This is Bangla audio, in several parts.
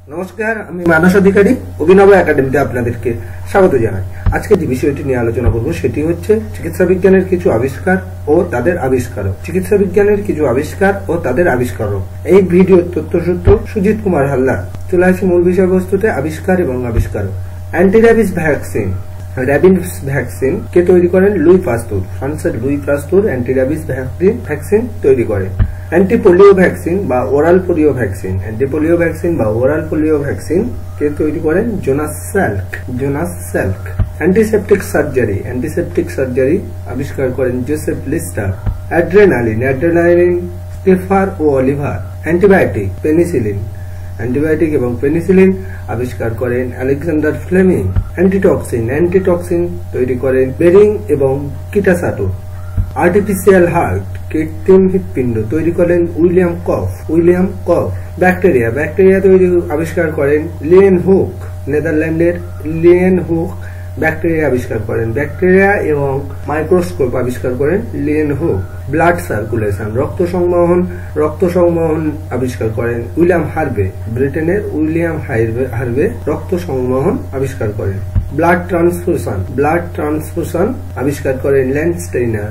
নমস্কার, আমি মানস অধিকারী অভিনব একাডেমিতে আপনাদেরকে স্বাগত জানাই। আজকে যে বিষয়টি নিয়ে আলোচনা করব সেটি হচ্ছে চিকিৎসা বিজ্ঞানের কিছু আবিষ্কার ও তাদের আবিষ্কারক। চিকিৎসা বিজ্ঞানের কিছু আবিষ্কার ও তাদের আবিষ্কারক। এই ভিডিও তথ্যসূত্র সুজিত কুমার হালদার। চলে আসি মূল বিষয়বস্তুতে, আবিষ্কার এবং আবিষ্কারক। Anti rabies vaccine, rabies vaccine কে তৈরি করেন লুই পাস্তুর। ফ্রান্সের Louis Pasteur anti rabies vaccine তৈরি করেন। অ্যান্টি পোলিও ভ্যাকসিন বা oral polio vaccine, anti polio vaccine বা ওরাল পোলিও ভ্যাকসিন কে তৈরি করেন জোনাস স্যাল্ক। অ্যান্টিসেপটিক সার্জারি আবিষ্কার করেন জোসেফ লিস্টার। অ্যাড্রেনালিন স্টেফার ও অলিভার। অ্যান্টিবায়োটিক এবং পেনিসিলিন আবিষ্কার করেন আলেকজান্ডার ফ্লেমিং। অ্যান্টিটক্সিন তৈরি করেন বেরিং এবং কিটাসাটো। আর্টিফিশিয়াল হার্ট কৃত্রিম হৃৎপিণ্ড তৈরি করেন উইলিয়াম কফ। ব্যাকটেরিয়া তৈরি আবিষ্কার করেন লিয়েন হুক। নেদারল্যান্ডের লিয়েন হুক ব্যাকটেরিয়া আবিষ্কার করেন। ব্যাকটেরিয়া এবং মাইক্রোস্কোপ আবিষ্কার করেন লিয়েন হুক। ব্লাড সার্কুলেশন রক্ত সংবহন আবিষ্কার করেন উইলিয়াম হার্ভে। ব্রিটেনের উইলিয়াম হার্ভে রক্ত সংবহন আবিষ্কার করেন। ব্লাড ট্রান্সফিউশন আবিষ্কার করেন ল্যান্ডস্টেইনার।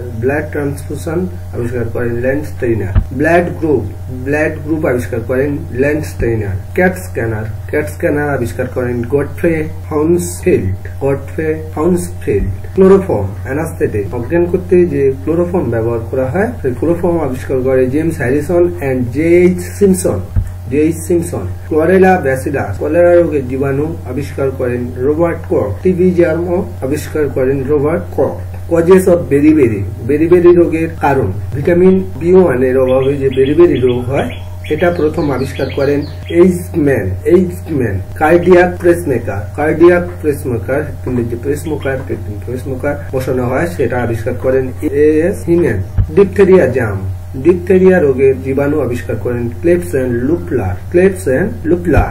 ব্লাড গ্রুপ আবিষ্কার করেন ল্যান্ডস্টেইনার। ক্যাট স্ক্যানার আবিষ্কার করেন গডফ্রে হাউন্সফিল্ড। ক্লোরোফর্ম অ্যানাস্থেটিক অজ্ঞান করতে যে ক্লোরোফর্ম ব্যবহার করা হয় সেই ক্লোরোফর্ম আবিষ্কার করে James Harrison and J H. Simpson. Chlorella bacillus cholera রোগের জীবাণু আবিষ্কার করেন রবার্ট কখ। টিবি জার্ম আবিষ্কার করেন Robert Koch. Causes of beriberi রোগের কারণ, ভিটামিন B1 এর অভাবে যে বেরিবেরি রোগ হয় এটা প্রথম আবিষ্কার করেন এইচম্যান। কার্ডিয়াক পেসমেকার যে পেসমেকার বসানো হয় সেটা আবিষ্কার করেন A.S. হিনেন। ডিপথেরিয়া রোগের জীবাণু আবিষ্কার করেন ক্লেপসন লুপলার।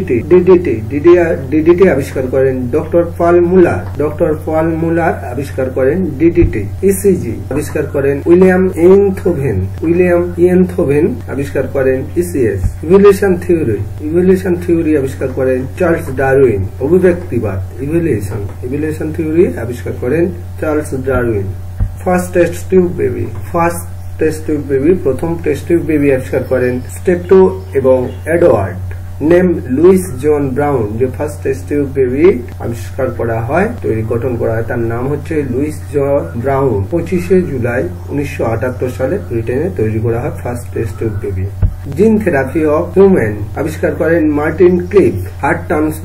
ডিডিটি আবিষ্কার করেন ডক্টর পাল মুলার আবিষ্কার করেন ডিডিটি। ইসিজি আবিষ্কার করেন উইলিয়াম ইয়েনথোভেন আবিষ্কার করেন ইসিএস। ইভলিউশন থিওরি আবিষ্কার করেন চার্লস ডারউইন। অভিব্যক্তিবাদ ইভলিউশন থিওরি আবিষ্কার করেন Charles Darwin. First test tube baby প্রথম টেস্ট টিউব বেবি আবিষ্কার করেন স্টেপটো এবং Edward. Name Louise John Brown. যে ফার্স্ট টেস্ট টিউব বেবি আবিষ্কার করা হয় গঠন করা হয় তার নাম হচ্ছে লুইস জন ব্রাউন। 25 জুলাই 1978 সালে ব্রিটেনে তৈরি করা হয় first test tube baby. Gene therapy of human আবিষ্কার করেন মার্টিন ক্লিফ। হার্ট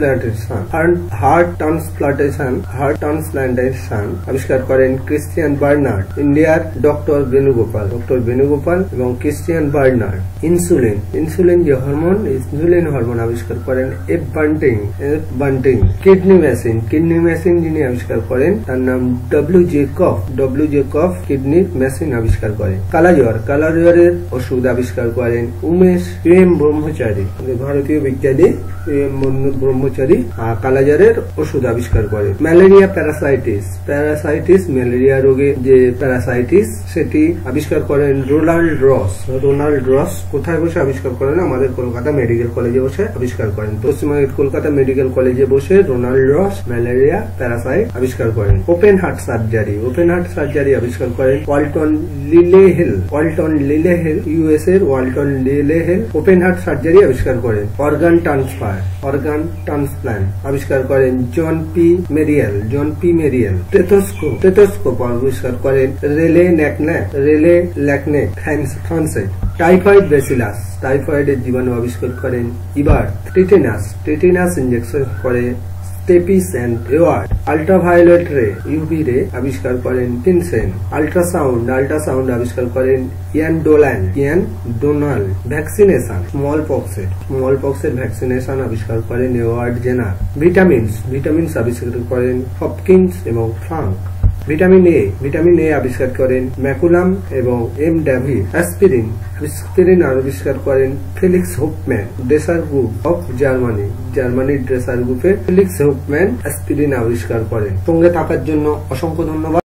ট্রান্সপ্লান্টেশন আবিষ্কার করেন ক্রিস্টিয়ান বার্নার্ড। ইন্ডিয়ার ডক্টর বেনুগোপাল এবং ক্রিস্টিয়ান বার্নার্ড। ইনসুলিন যে হরমোন, ইনসুলিন হরমোন আবিষ্কার করেন এফ বান্টিং। কিডনি মেশিন যিনি আবিষ্কার করেন তার নাম ডব্লিউ.জে. কফ কিডনির মেশিন আবিষ্কার করেন। কালাজ্বরের ওষুধ আবিষ্কার করেন উমেশ ব্রহ্মচারী। ভারতীয় বিজ্ঞানী ব্রহ্মচারী কালাজ্বরের ওষুধ আবিষ্কার করেন। ম্যালেরিয়া প্যারাসাইটিস ম্যালেরিয়া রোগে যে প্যারাসাইটিস সেটি আবিষ্কার করেন রোনাল্ড রস। কোথায় বসে আবিষ্কার করেন? আমাদের কলকাতা মেডিকেল কলেজে বসে আবিষ্কার করেন। পশ্চিমবঙ্গের কলকাতা মেডিকেল কলেজে বসে রোনাল্ড রস ম্যালেরিয়া প্যারাসাইট আবিষ্কার করেন। ওপেন হার্ট সার্জারি আবিষ্কার করেন ওয়ালটন লিলেহেল। ইউএস এর Walton Lillehei open heart surgery আবিষ্কার করেন। অর্গান ট্রান্সপ্লান্ট আবিষ্কার করেন জন পি মেরিয়াল। টেথোস্কোপ আবিষ্কার করেন রেলে ল্যাকনেক ফ্রান্সের। টাইফয়েডের জীবাণু আবিষ্কার করেন ইবার্ট। টেটেনাস ইনজেকশন করে স্টেপিস and Edward. Ultraviolet UV ray আবিষ্কার করেন ফিনসেন। আল্ট্রাসাউন্ড আবিষ্কার করেন ইয়ান ডোনাল। ভ্যাকসিনেশন স্মলপক্সের ভ্যাকসিনেশন আবিষ্কার করেন এওয়ার্ড জেনার। ভিটামিনস আবিষ্কার করেন হপকিন্স এবং ফ্রাঙ্ক। ভিটামিন এ আবিষ্কার করেন ম্যাকুলাম এবং এম ডেভি। অ্যাসপিরিন আবিষ্কার করেন Felix Hoffmann. Dresser group of জার্মানির ড্রেসার গ্রুপে ফেলিক্স হুফম্যান অ্যাসপিরিন আবিষ্কার করেন। সঙ্গে থাকার জন্য অসংখ্য ধন্যবাদ।